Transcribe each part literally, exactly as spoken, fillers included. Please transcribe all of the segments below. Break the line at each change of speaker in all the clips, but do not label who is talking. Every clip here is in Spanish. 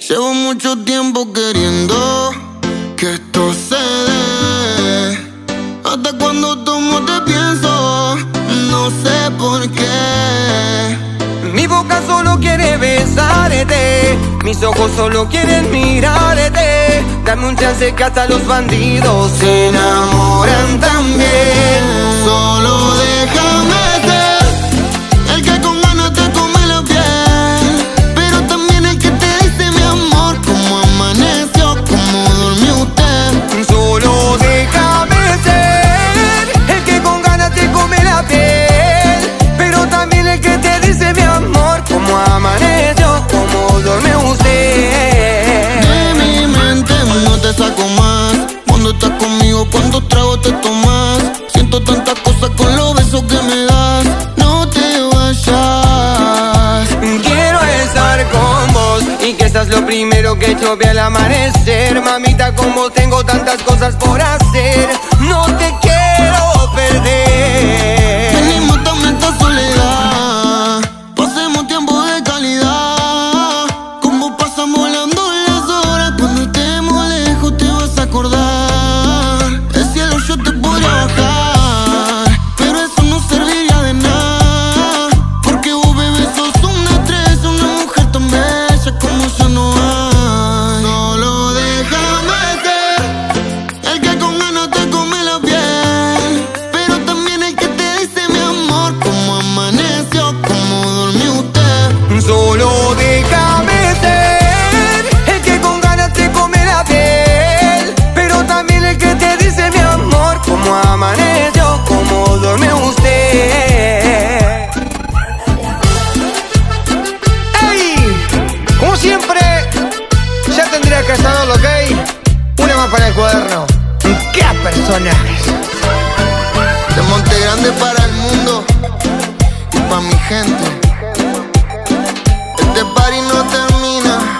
Llevo mucho tiempo queriendo que esto se dé. Hasta cuando tomo te pienso, no sé por qué.
Mi boca solo quiere besarte, mis ojos solo quieren mirarte. Dame un chance que hasta los bandidos se enamoran también.
Solo déjame ser el que con ganas te come la piel, pero también el que te dice mi amor, cómo amaneció, cómo durmió usted.
Solo déjame ser el que con ganas te come la piel, pero también el que te dice mi amor, cómo amaneció, cómo duerme usted.
De mi mente no te saco más. Cuando estás conmigo, cuántos tragos te tomas. Siento tantas cosas con los besos que me das. No te vayas.
Quiero estar con vos y que seas lo primero que yo vea al amanecer. Mamita, como tengo tantas cosas por hacer, no te quiero perder.
Ven y mátame esta soledad, pasemos tiempo de calidad. Como pasan volando las horas, cuando estemos lejos te vas a acordar. El cielo yo te podría bajar, pero eso no serviría de nada, porque vos, bebé, sos una estrella, una mujer tan bella como ya no hay. Solo déjame ser el que con ganas te come la piel, pero también el que te dice mi amor, cómo amaneció, cómo durmió usted.
Solo déjame ser el que con ganas te come la piel, pero también el que te dice mi amor, cómo amaneció, cómo duerme usted. ¡Ey! Como siempre, ya tendría que estar lo ok. Una más para el cuaderno. ¡Qué personajes!
De Monte Grande para el mundo y pa' mi gente. Este party no termina.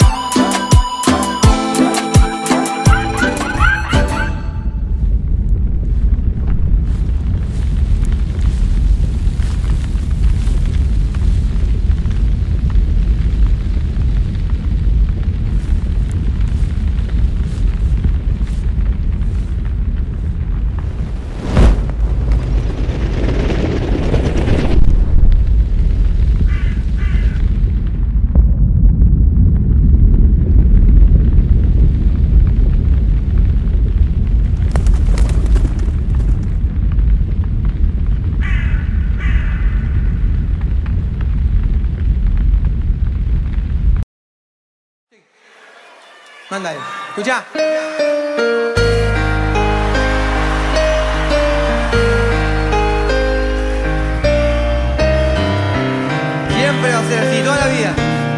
Mándale, escucha. Siempre va a ser así, toda la vida.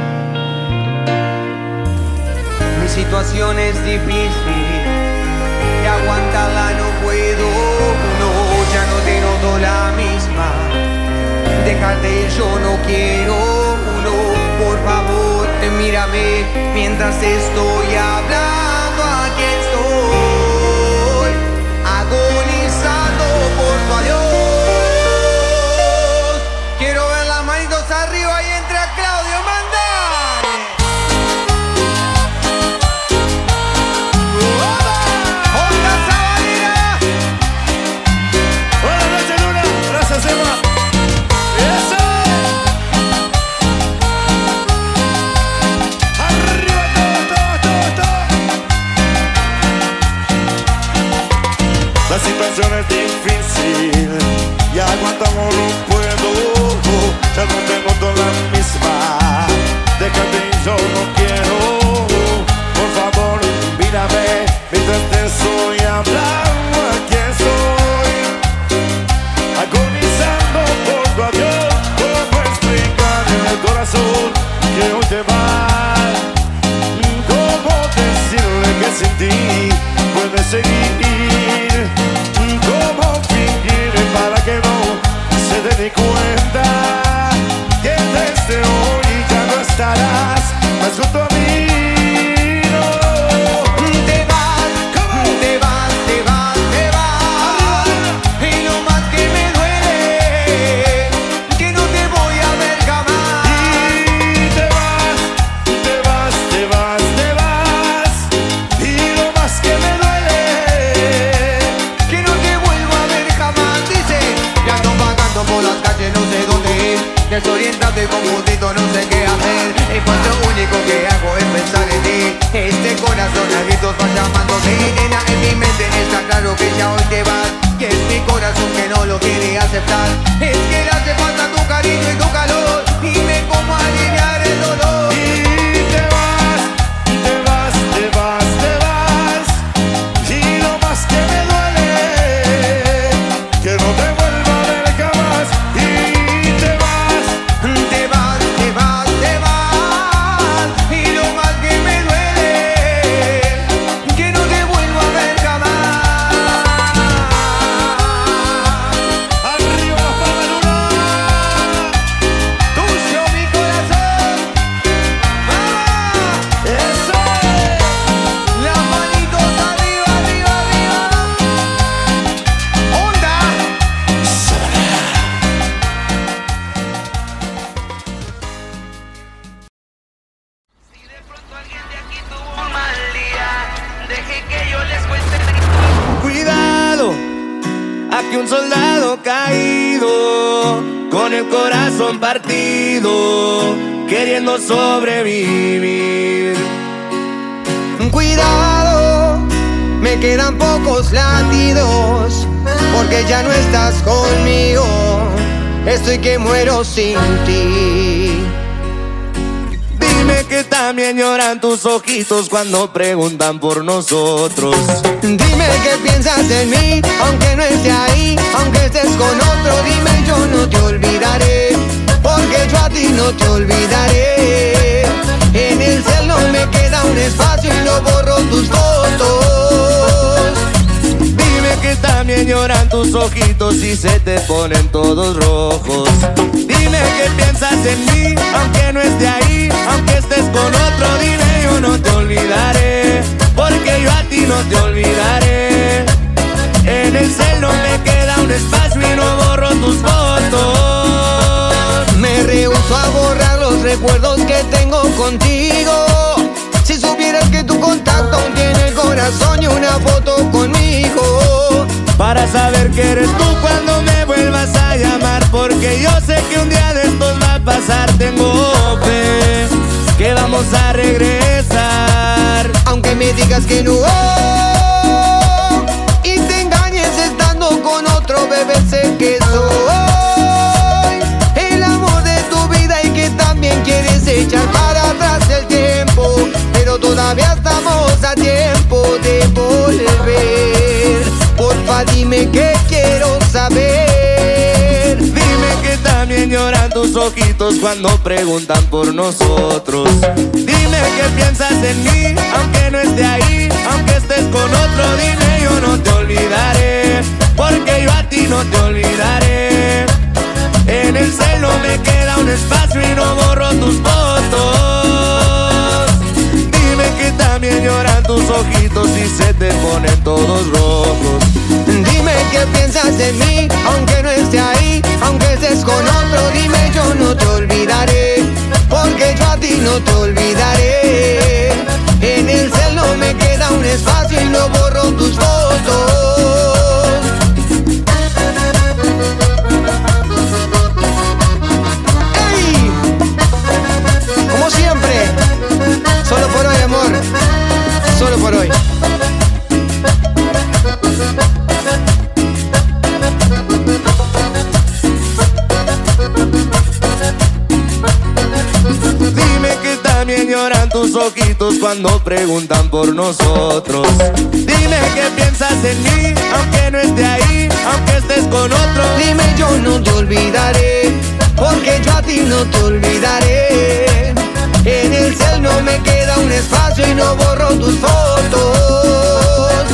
Mi situación es difícil y aguantarla no puedo. No, ya no te noto la misma. Déjate, yo no quiero. No, por favor, mírame mientras estoy hablando. Aquí estoy, agonizando por tu adiós. Quiero ver las manitos arriba y entra Claudio, mandale. ¡Onda Sabanera!
Buenas noches, Luna. Gracias, Emma. ¡Eso! ¡Arriba todo, todo, todo, todo! La situación es difícil y aguantamos no puedo. Ya no tengo toda la misma. Déjate, yo no quiero. Por favor, mírame mientras te estoy hablando. Aquí estoy, agonizando por tu adiós. ¿Cómo explicar en el corazón que hoy te vas? ¿Cómo decirle que sin ti puedes seguir? ¿Cómo fingir para que no se dé ni cuenta que desde hoy ya no estarás más junto a mí?
Te vas, te vas, te vas, te vas. Y lo más que me duele, que no te voy a ver jamás.
Y te vas, te vas, te vas, te
desorientado y confundido, no sé qué hacer. Y pues lo único que hago es pensar en ti. Este corazón a gritos va llamándote. Nena, en mi mente está claro que ya hoy te vas. Y es mi corazón que no lo quiere aceptar. Es que le hace falta tu cariño y tu calor. Dime cómo aliviar el dolor.
Y te vas, te vas, te vas, te vas. Y lo más que me duele, que no te vuelva a ver jamás. Y te vas,
Te vas, te vas, te vas. Y lo más que me duele, que no te vuelvo a ver jamás.
arriba la palma luna.
Tuyo mi corazón. ¡Vamos!
Eso es.
Las manitos arriba, arriba, arriba. ¡Onda!
Si de pronto alguien de aquí tuvo un mal día, deje que yo les cuente.
Cuidado, aquí un soldado caído, con el corazón partido, queriendo sobrevivir. Cuidado, me quedan pocos latidos, porque ya no estás conmigo, estoy que muero sin ti. Dime que también lloran tus ojitos cuando preguntan por nosotros. Dime que piensas en mí, aunque no esté ahí, aunque estés con otro. Dime yo no te olvidaré, porque yo a ti no te olvidaré. En el cel no me queda un espacio y no borro tus fotos. Dime que también lloran tus ojitos y se te ponen todos rojos. Dime que piensas en mí, aunque no esté ahí, aunque estés con otro. Dime yo no te olvidaré, porque yo a ti no te olvidaré. En el cel no me queda un espacio y no borro tus fotos. Me rehúso a borrar los recuerdos que tengo contigo. Si supieras que tu contacto aún tiene el corazón y una foto conmigo, para saber que eres tú cuando me vuelvas a llamar, porque yo sé que un día de estos va a pasar. Tengo fe que vamos a regresar, aunque me digas que no, y te engañes estando con otro, bebé, sé que soy el amor de tu vida y que también quieres echar para atrás el tiempo, pero todavía estamos a tiempo de volver. Porfa, dime que quiero saber. Dime que también lloran tus ojitos cuando preguntan por nosotros. Dime que piensas en mí, aunque no esté ahí, aunque estés con otro. Dime yo no te olvidaré, porque yo a ti no te olvidaré. En el cel no me queda un espacio y no borro tus fotos. Dime que también lloran tus ojitos y se te ponen todos rojos. Dime que piensas en mí, aunque no esté ahí, aunque estés con otro. Dime yo no te olvidaré, porque yo a ti no te olvidaré. En el cel no me queda un espacio y no borro tus fotos. ¡Ey! Como siempre, solo por hoy, amor, solo por hoy. Dime que también lloran tus ojitos cuando preguntan por nosotros. Dime que piensas en mí, aunque no esté ahí, aunque estés con otro. Dime yo no te olvidaré, porque yo a ti no te olvidaré. En el cel no me queda un espacio y no borro tus fotos.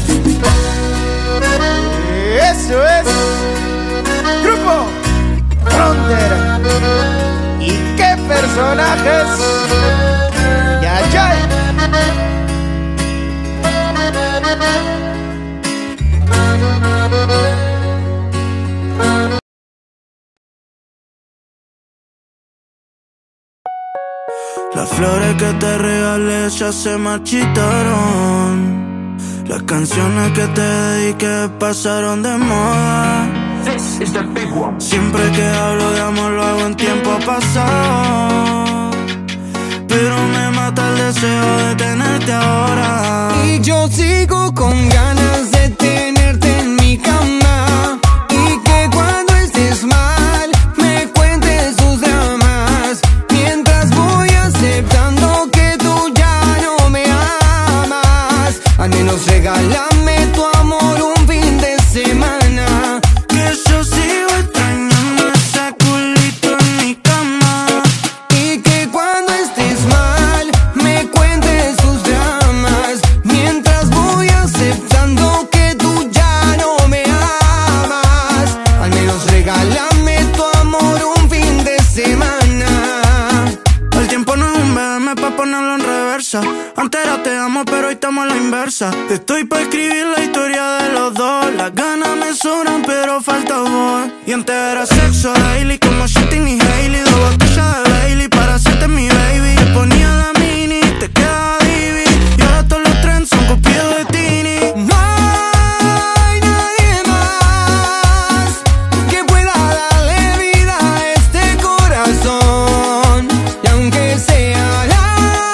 Eso es Grupo Frontera. ¿Y qué personajes? Ya, ya.
Las flores que te regalé ya se marchitaron. Las canciones que te dediqué pasaron de moda.
This is the big one.
Siempre que hablo de amor lo hago en tiempo
pasado, pero me mata el deseo de tenerte ahora.
Y yo sigo con ganas de tenerte en mi cama, y que cuando estés mal me cuentes tus dramas, mientras voy aceptando que tú ya no me amas. Al menos regálame tu amor un fin de semana,
que yo sigo extrañando ese culito en mi cama.
y que cuando estés mal me cuentes tus dramas, mientras voy aceptando que tú ya no me amas. Al menos regálame tu amor un fin de semana.
El tiempo no es un B M pa' ponerlo en reversa. Antes era te amo, pero hoy estamos a la inversa. Estoy pa' escribir la historia de los dos. Las ganas me sobran, pero falta amor. Y antes era sexo daily, como Shitting y Hailey. Dos botellas de Bailey para hacerte mi baby. Te ponía la mini, te quedaba divi. Y ahora todos los trends son copiados de Tini.
No hay nadie más que pueda darle vida a este corazón, y aunque sea la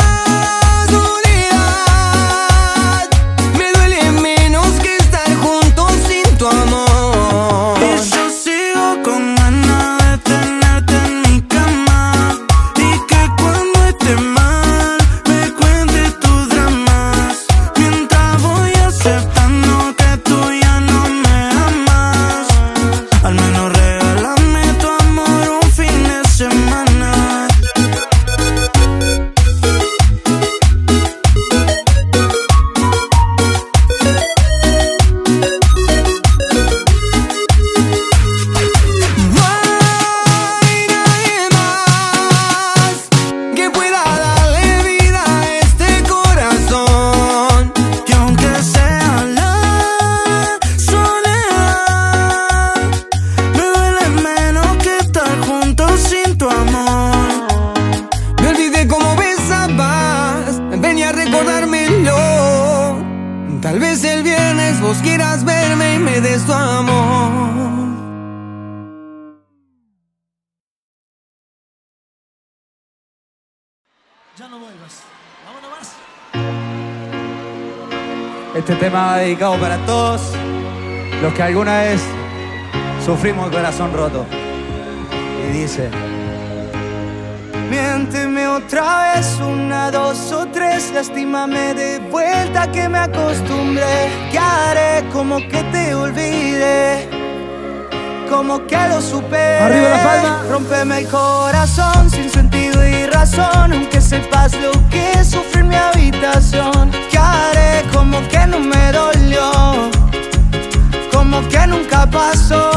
soledad, me duele menos que estar juntos sin tu amor.
Y yo sigo con ganas de tenerte en mi cama, y que cuando esté mal me cuentes tus dramas, mientras voy aceptando que tú ya no me amas. Al menos regálame tu amor un fin de semana.
No hay nadie más que pueda darle vida a este corazón,
Y aunque sea la soledad, me duele menos que estar juntos sin tu amor.
me olvidé cómo besabas, venía a recordármelo. Tal vez el viernes vos quieras verme y me des tu amor.
Ya no vuelvas. Vámonos más.
Este tema va dedicado para todos los que alguna vez sufrimos el corazón roto. Y dice:
Miénteme otra vez, una, dos o tres. Lastímame de vuelta que me acostumbré. Que haré como que te olvide, como que lo superé.
Arriba la palma.
Rómpeme el corazón sin sentido y razón, aunque sepas lo que es sufrir mi habitación. Que haré como que no me dolió, como que nunca pasó.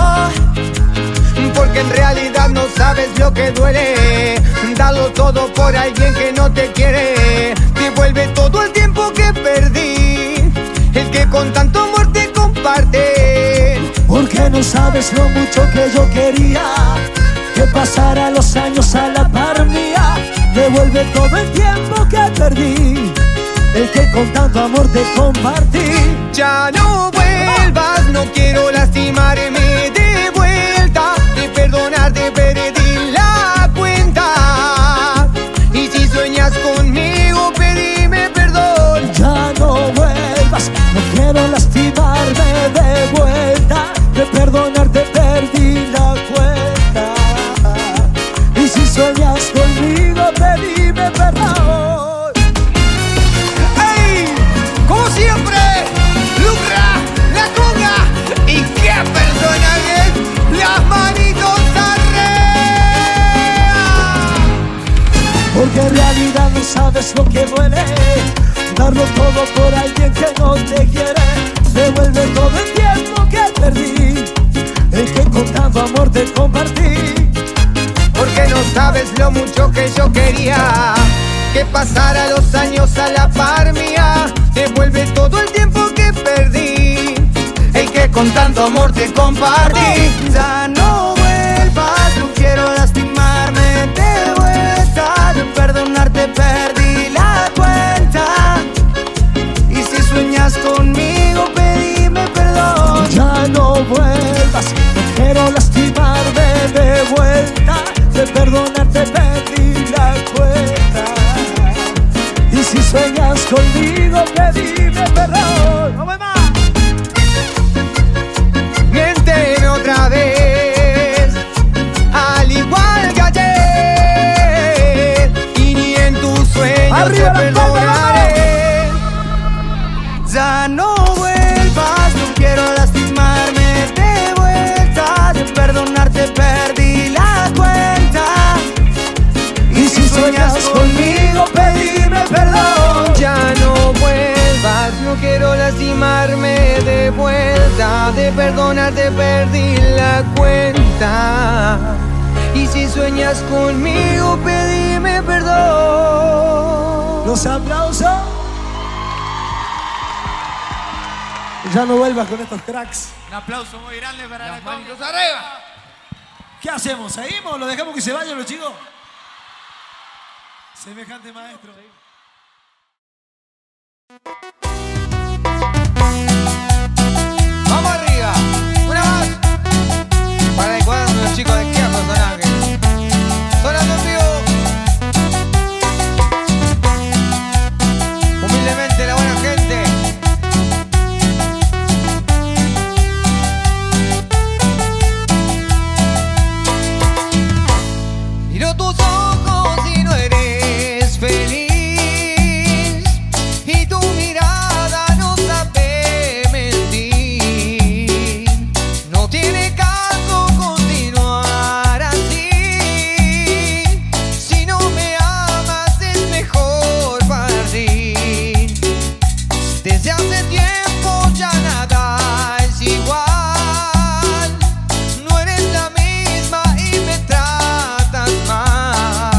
Porque en realidad no sabes lo que duele, darlo todo por alguien que no te quiere. Devuelve todo el tiempo que perdí, el que con tanto amor te comparte.
Porque no sabes lo mucho que yo quería que pasara los años a la par mía. Devuelve todo el tiempo que perdí, el que con tanto amor te compartí.
Ya no vuelvas, no quiero lastimarme de vuelta. De perdonarte perdí la cuenta, y si sueñas conmigo pedime perdón.
Ya no vuelvas, no quiero lastimarme de vuelta. De perdonarte perdí la cuenta, y si sueñas conmigo pedime perdón.
¡Ey! Como siempre, Lucra, la conga y qué personajes, las manitos arriba.
Porque en realidad no sabes lo que duele, darlo todo por alguien que no te quiere. Devuelve todo el tiempo que perdí, el que con tanto amor te compartí.
Porque no sabes lo mucho que yo quería que pasara los años a la par mía. Devuelve todo el tiempo que perdí, el que con tanto amor te compartí.
Ya no vuelvas, no quiero lastimarme de vuelta. De perdonarte perdí la cuenta, y si sueñas conmigo pedime perdón.
Ya no vuelvas, no quiero lastimarme de vuelta. De perdonarte te perdí la cuenta. Y si sueñas conmigo, pedime perdón. ¡No me más!
Miénteme otra vez, al igual que ayer, y ni en tus sueños
¡Arriba
te
la palma,
perdonaré. Ya no vuelvas, no quiero lastimarme de vuelta. De perdonarte perdí la cuenta.
Y si sueñas conmigo, pedime perdón.
Ya no vuelvas, no quiero lastimarme de vuelta. De perdonarte perdí la cuenta. Y si sueñas conmigo, pedime perdón.
Los aplausos. Ya no vuelvas con estos cracks.
Un aplauso muy grande para la Conga.
arriba.
¿Qué hacemos? ¿Seguimos? ¿Lo dejamos que se vayan los chicos? Semejante maestro.
Vamos arriba, una más. Para el cuadro de los chicos de Kia Personaje. Sonando en vivo. Humildemente la buena gente. Miro tus ojos y no eres feliz. Y tu mirada no sabe mentir. No tiene caso continuar así. Si no me amas es mejor partir. Desde hace tiempo ya nada es igual. No eres la misma y me tratas mal.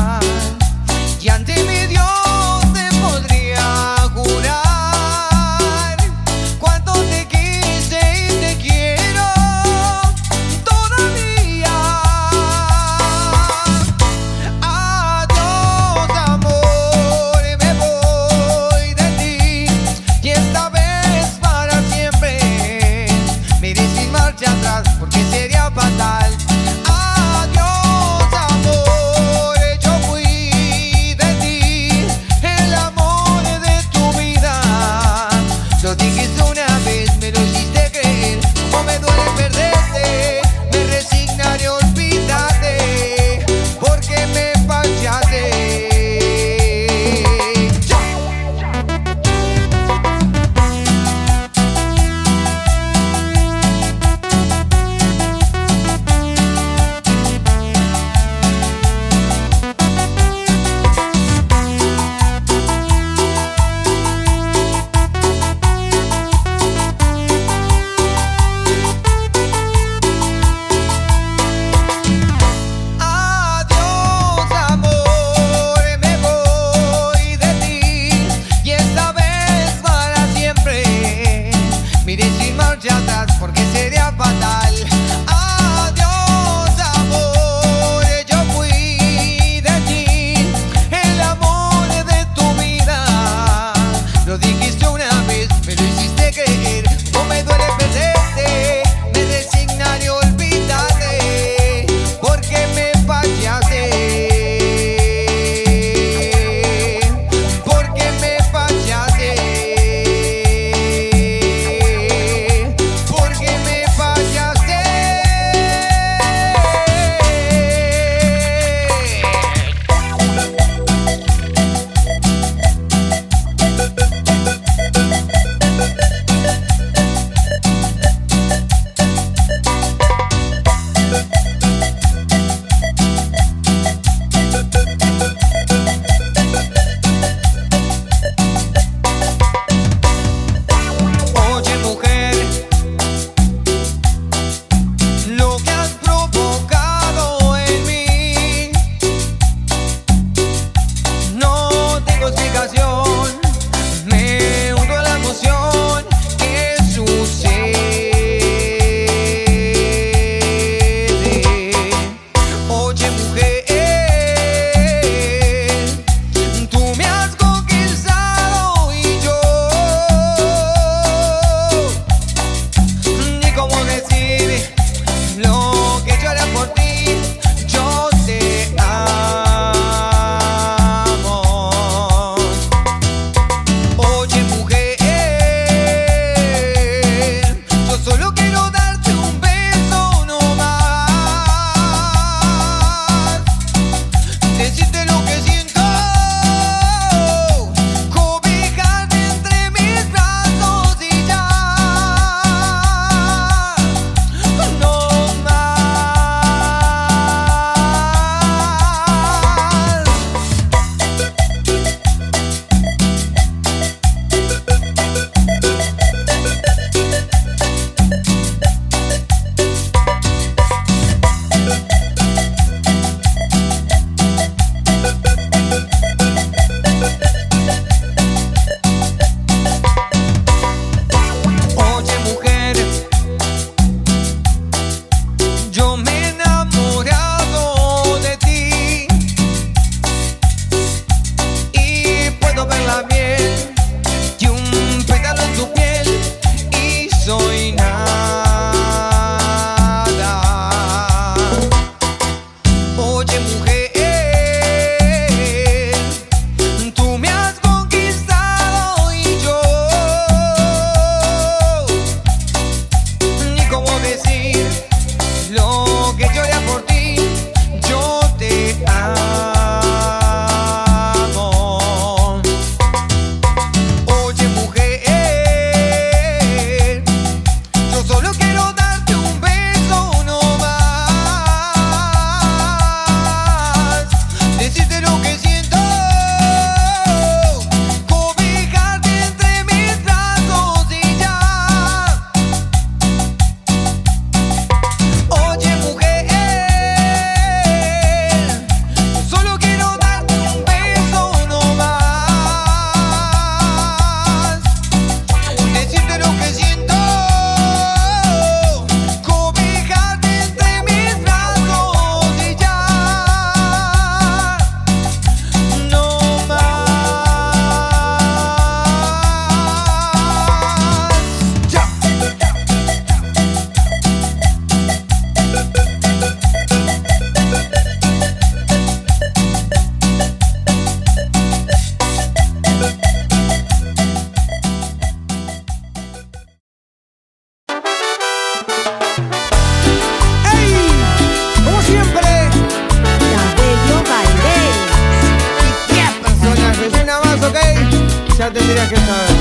tendrías que saber.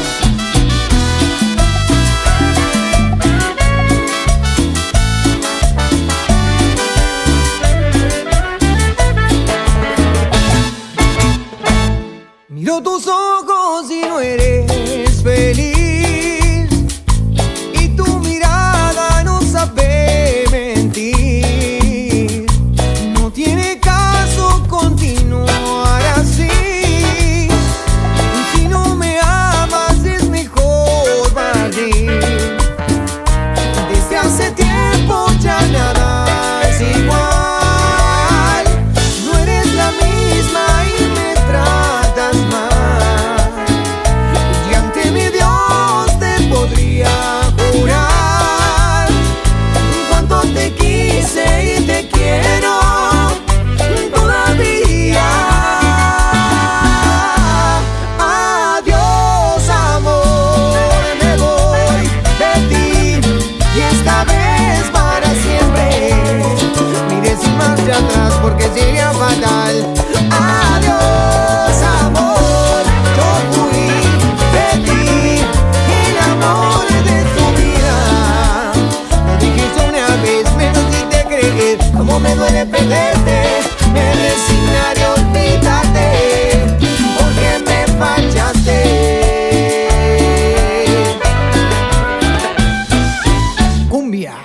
Miro tus ojos y no eres feliz, y tu mirada no sabe mentir. No tiene caso continuar así. Si no me amas es mejor partir. Desde hace tiempo ya nada es igual. No eres la misma y me tratas mal. Y ante mi Dios te podría jurar cuánto te quise y te quiero todavía. Adiós, amor, me voy de ti, y esta vez para siempre. Mire sin marcha atrás porque sería fatal. Adiós, amor, yo fui de ti, el amor de tu vida. Lo dijiste una vez, menos si te creer. Como me duele perderte, me resignaré a olvidarte, porque me fallaste. Cumbia.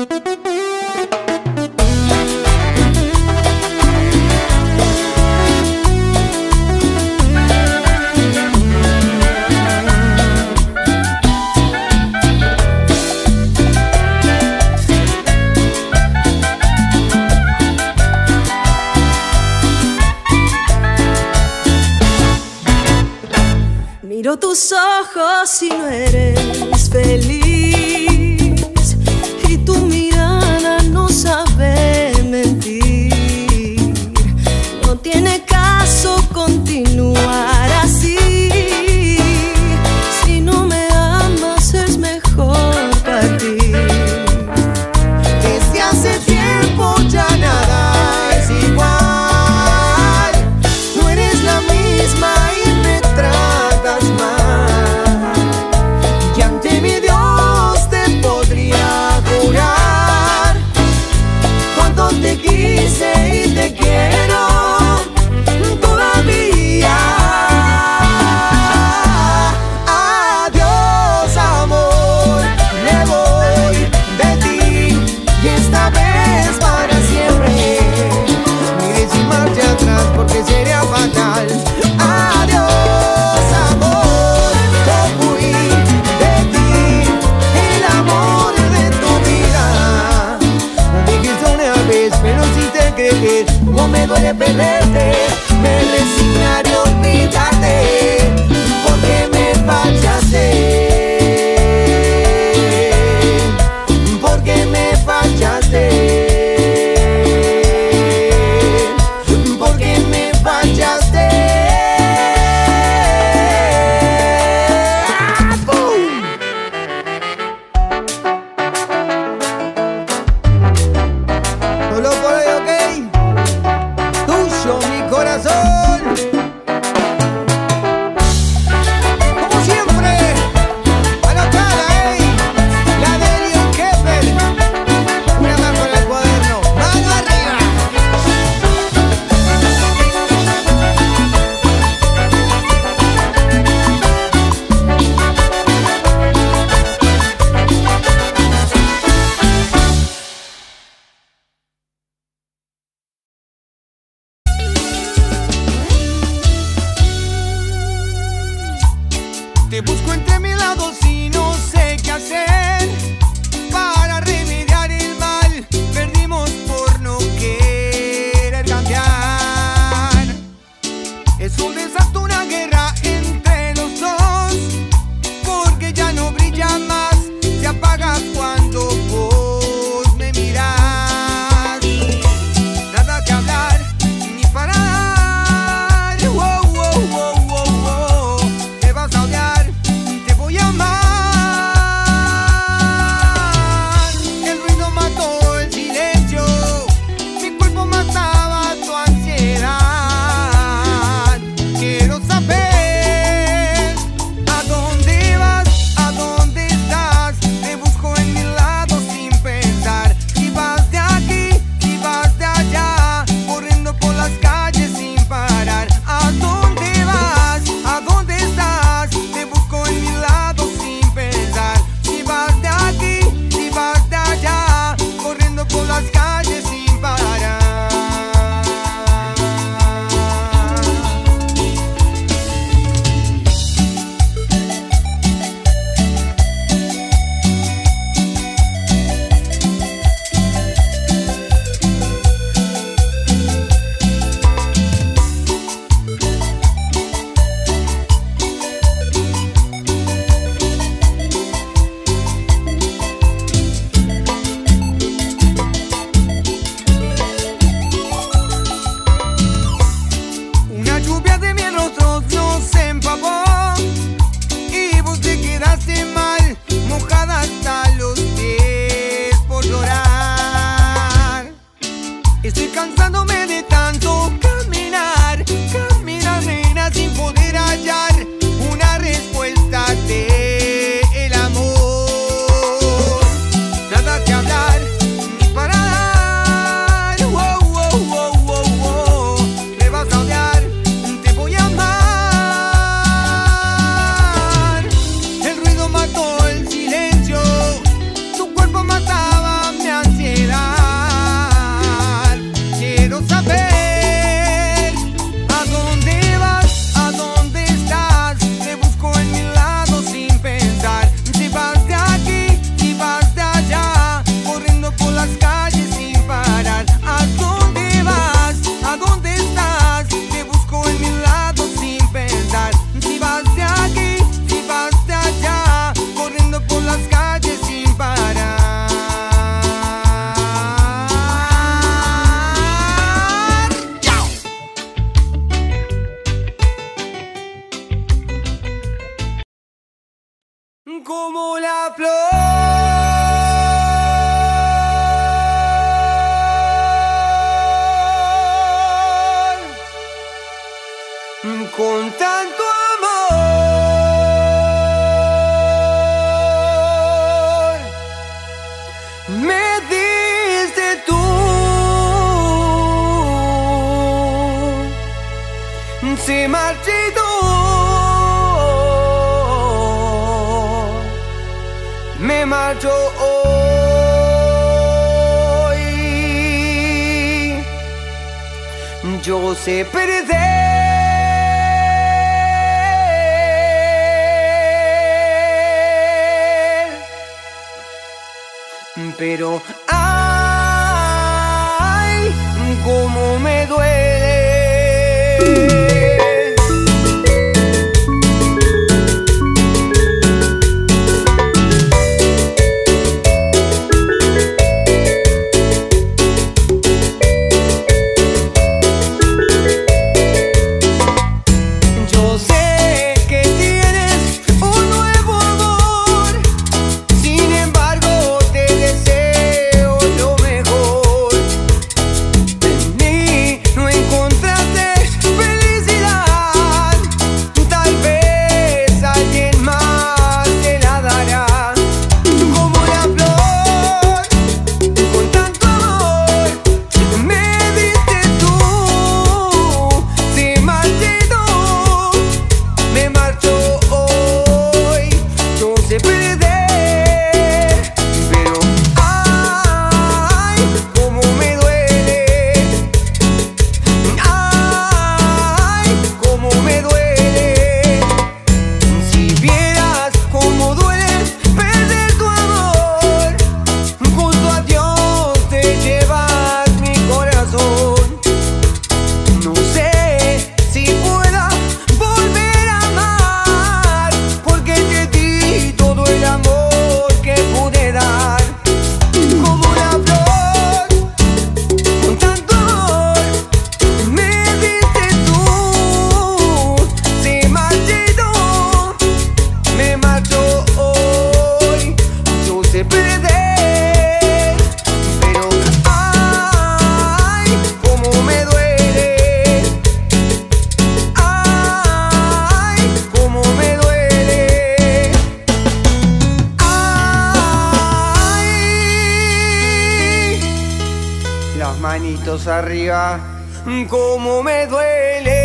Miro tus ojos y no eres feliz, y tu mirada no sabe mentir. No tiene caso continuar así. Si no me amas es mejor partir.
Desde hace tiempo ya nada es igual. No eres la misma y me tratas mal. Y ante mi Dios te podría jurar cuánto te quise y te quiero todavía. Adiós, amor, me voy de ti, y esta vez para siempre. Mire sin marcha atrás porque sería fatal. Adiós, amor, yo fui de ti, el amor de tu vida. Lo dijiste una vez, pero si te creer. Como me duele perderte, me resignaré a olvidarte, porque me fallaste. Porque me fallaste. Porque me fallaste. ¡Ah, boom! Solo por hoy, ok. Tuyo mi corazón. Como siempre, anotada, ey. La de Elion Kepler. Una más con el cuaderno. Mano arriba. como la flor. Con tanto amor me diste tú, se marchitó, me marchó hoy. Yo sé perder, pero ay, cómo me duele. Manitos arriba, cómo me duele.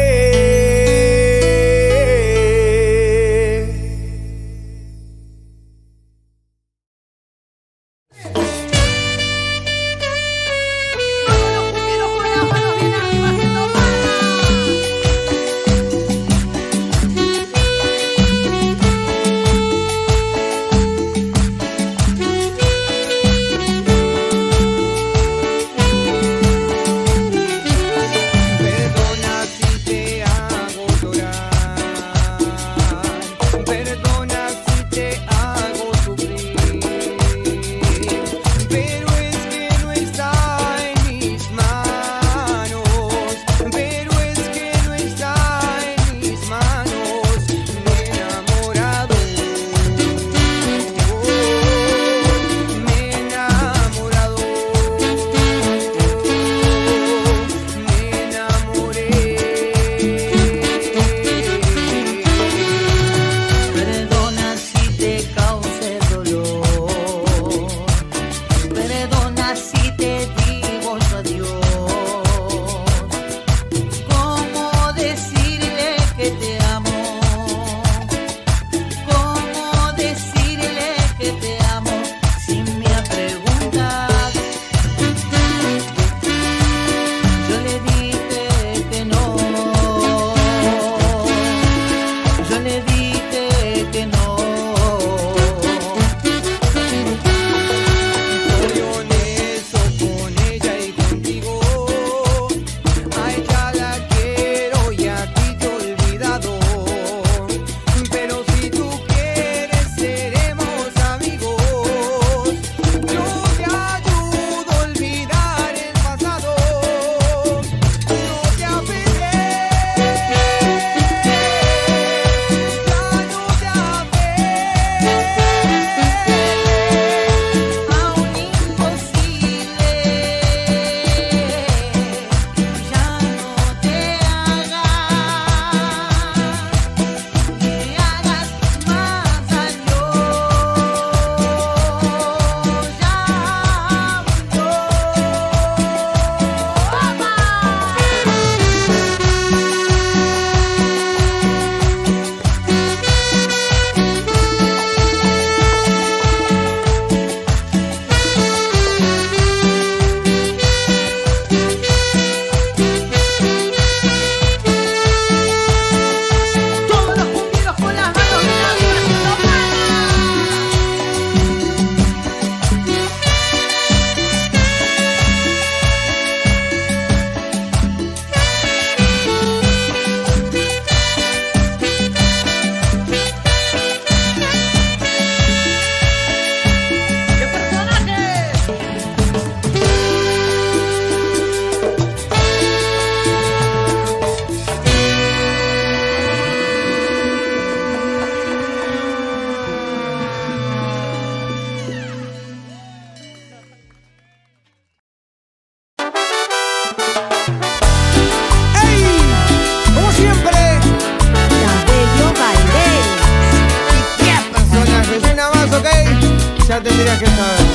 Perdona si
tendrías que saber.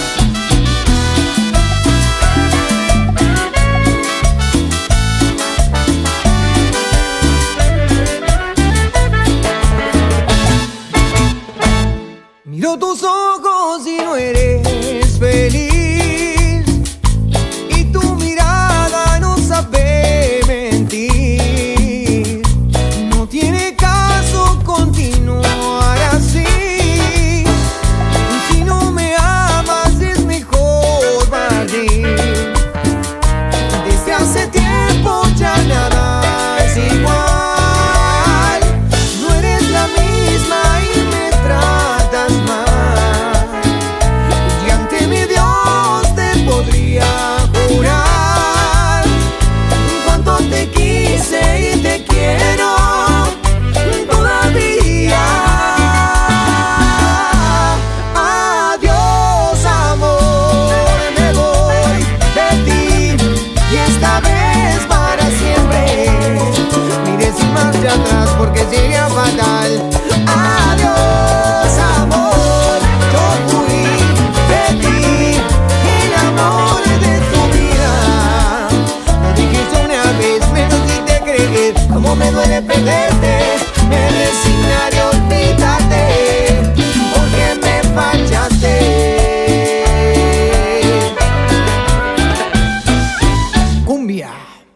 Miro tus ojos y no eres feliz, y tu mirada no sabe mentir. No tiene caso continuar así. Si no me amas es mejor partir. Desde hace tiempo ya nada es igual. No eres la misma y me tratas mal. Y ante mi Dios te podría jurar cuánto te quise y te quiero todavía. Adiós, amor, me voy de ti, y esta vez para siempre. Mire sin marcha atrás porque sería fatal. Adiós, amor, yo fui de ti, el amor de tu vida. Lo dijiste una vez, menos si te creer. Cómo me duele perderte, me resignaré a olvidarte, porque me fallaste. Cumbia.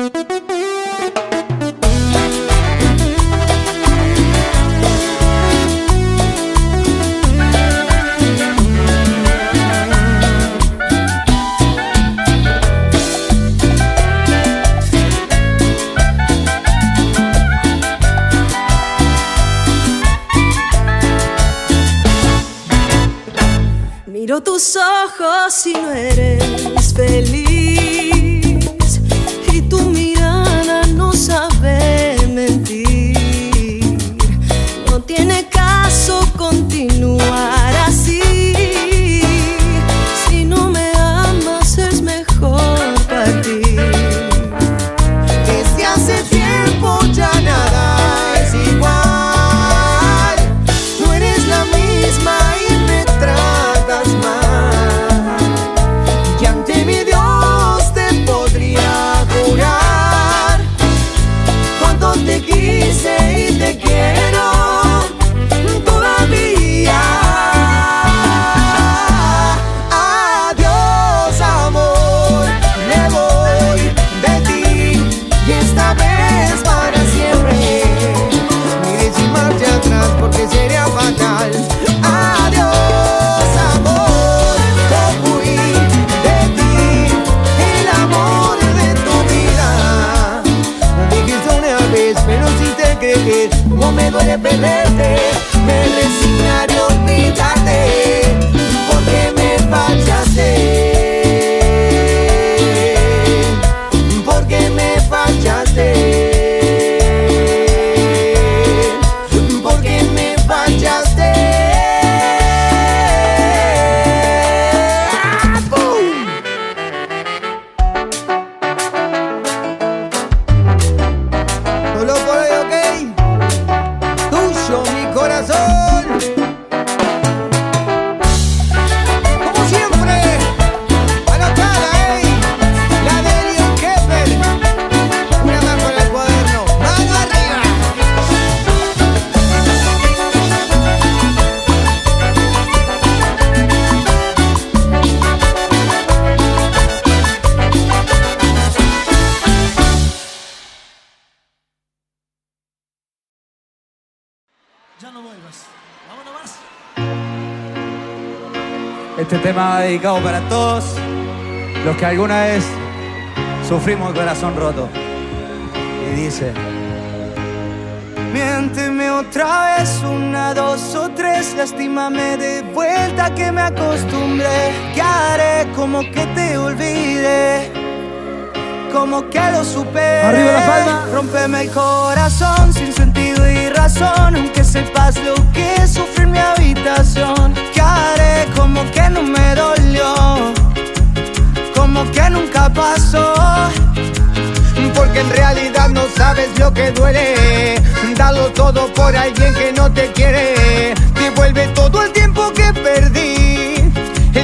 Miro tus ojos y no eres feliz, y tu mirada no sabe mentir. No tiene caso continuar así. Si no me amas es mejor partir.
Desde hace tiempo ya nada es igual. No eres la misma y me tratas mal. Y ante mi Dios te podría jurar cuánto te quise y te quiero todavía. Adiós, amor, me voy de ti, y esta vez para siempre. Mire sin marcha atrás porque sería fatal. Adiós, amor, yo fui de ti, el amor de tu vida. Lo dijiste una vez, pero si te creer. Cómo me duele perderte, me resignaré a olvidarte, porque me fallaste. Porque me fallaste. Porque me fallaste. ¡Ah, boom! Solo por hoy, ok. Tuyo mi corazón. Como siempre, anotada, ey. La de Elion Kepler. Una más con el cuaderno. Mano arriba.
Ya no vuelvas. Vámonos más.
Este tema va dedicado para todos los que alguna vez sufrimos el corazón roto. Y dice:
Miénteme otra vez, una, dos o tres. Lastímame de vuelta que me acostumbré. ¿Qué haré? Como que te olvide, como que lo supere.
Arriba la palma.
Rómpeme el corazón sin sentido y razón, aunque sepas lo que es sufrir mi habitación. ¿Qué haré? Como que no me dolió, como que nunca pasó.
Porque en realidad no sabes lo que duele. Darlo todo por alguien que no te quiere. Devuelve todo el tiempo que perdí.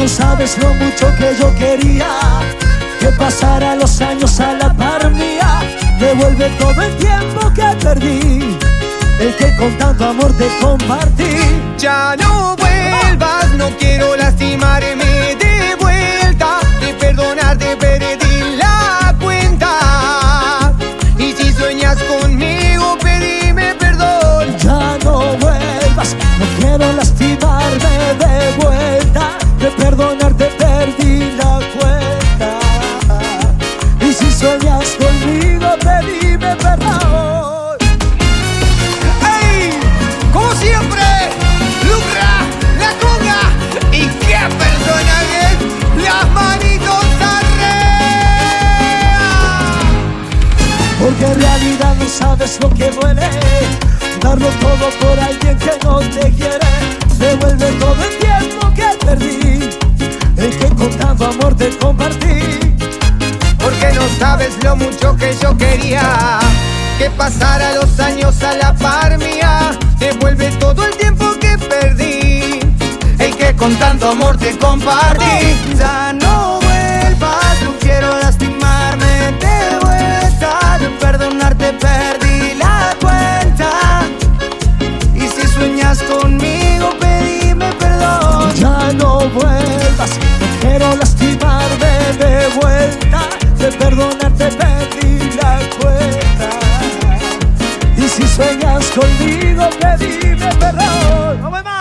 no sabes lo mucho que yo quería que pasara los años a la par mía. Devuelve todo el tiempo que perdí, el que con tanto amor te compartí.
Ya no vuelvas, no quiero lastimarme de vuelta. De perdonarte perdí la cuenta. Y si sueñas conmigo, pedime perdón.
Ya no vuelvas, no quiero lastimarme de vuelta. De perdonarte perdí la cuenta. Y si sueñas conmigo, pedime perdón.
¡Ey! Como siempre, Lucra, la conga. ¿Y qué personajes? Las manitos arriba.
Porque en realidad no sabes lo que duele, darlo todo por alguien que no te quiere. Devuelve todo el tiempo que perdí, el que con tanto amor te compartí.
Porque no sabes lo mucho que yo quería que pasara los años a la par mía. Devuelve todo el tiempo que perdí, el que con tanto amor te compartí.
Ya no vuelvas, no quiero lastimarme de vuelta. De perdonarte perdí la cuenta. Y si sueñas conmigo, pedime perdón.
Ya no vuelvas, no quiero lastimarme de vuelta. De perdonarte perdí la cuenta. Y si sueñas conmigo, pedime perdón. ¡No me más!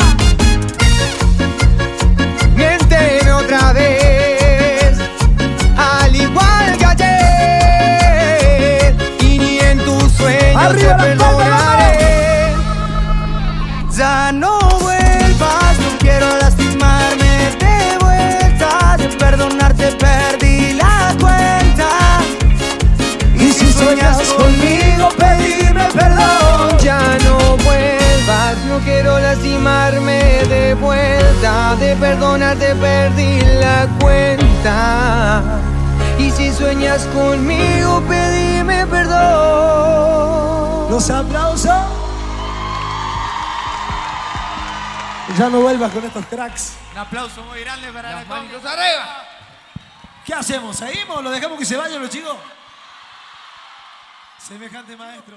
Miénteme otra vez, al igual que ayer, y ni en tus sueños
¡Arriba
te
la palma,
perdonaré.
Ya no vuelvas, no quiero lastimarme de vuelta. De perdonarte perdí la cuenta.
Y si sueñas conmigo, pedime perdón.
Ya no vuelvas, no quiero lastimarme de vuelta. De perdonarte perdí la cuenta. Y si sueñas conmigo, pedime perdón.
Los aplausos. Ya no vuelvas con estos cracks.
Un aplauso muy grande para la conga.
¿Qué hacemos? ¿Seguimos? ¿Lo dejamos que se vayan los chicos? Semejante maestro.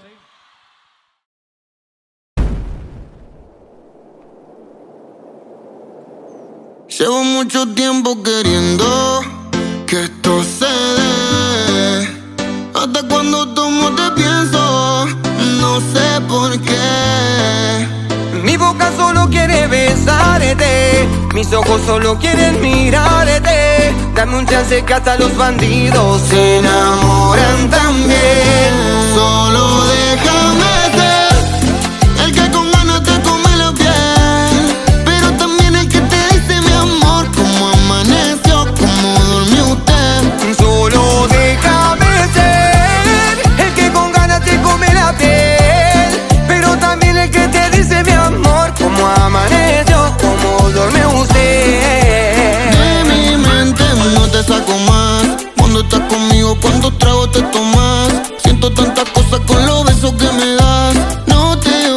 Llevo mucho tiempo queriendo que esto se dé. Hasta cuando tomo te pienso, no sé por qué.
Mi boca solo quiere besarte, mis ojos solo quieren mirarte. Dame un chance que hasta los bandidos se enamoran también.
Solo déjame ser el que con ganas te come la piel, pero también el que te dice mi amor, cómo amaneció, cómo durmió usted.
Solo déjame ser el que con ganas te come la piel, pero también el que te dice mi amor, cómo amaneció, cómo duerme usted.
De mi mente no te saco más. Cuando estás conmigo, cuántos tragos te tomas. Siento tantas cosas con los besos que me das. No te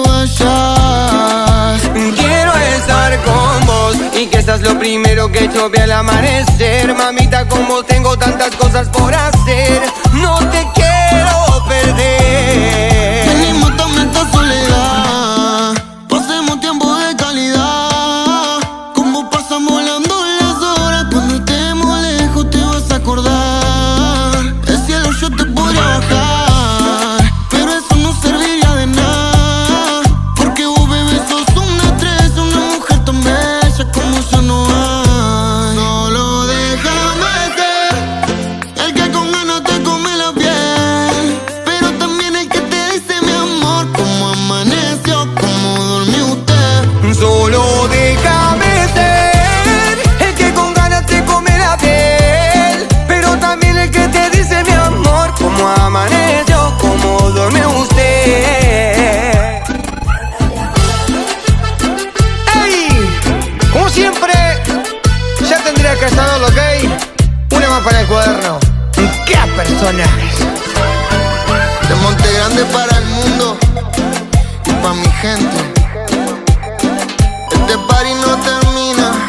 vayas.
Quiero estar con vos y que seas lo primero que yo vea al amanecer. Mamita, como tengo tantas cosas por hacer, no te quiero perder.
Venimos también esta soledad, pasemos tiempo de calidad. Como pasan volando las horas, cuando estemos lejos te vas a acordar. El cielo yo te podría bajar, pero eso no serviría de nada. Porque vos, bebé, sos una estrella, una mujer tan bella como yo no hay. Solo déjame ser el que con ganas te come la piel, pero también el que te dice mi amor, cómo amaneció, cómo durmió usted.
Solo déjame ser el que con ganas te come la piel, pero también el que te dice mi amor, cómo amaneció, cómo duerme usted. ¡Ey! Como siempre, ya tendría que estar lo que una más para el cuaderno. ¡Qué personajes!
De Monte Grande para el mundo y pa' mi gente. Este party no termina.